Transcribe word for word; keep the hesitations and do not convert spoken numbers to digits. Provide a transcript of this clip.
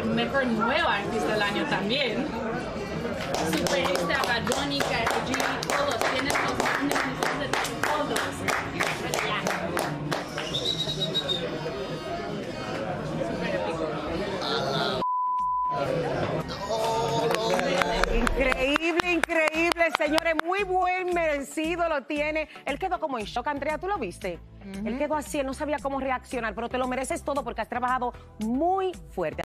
mejor nueva artista del año también. Superista, Bad Bunny, Karol G, todos tienen los nominaciones de todos. Increíble, increíble, señores, muy buen merecido lo tiene. Él quedó como en shock, Andrea, ¿tú lo viste? Uh-huh. Él quedó así, él no sabía cómo reaccionar, pero te lo mereces todo porque has trabajado muy fuerte.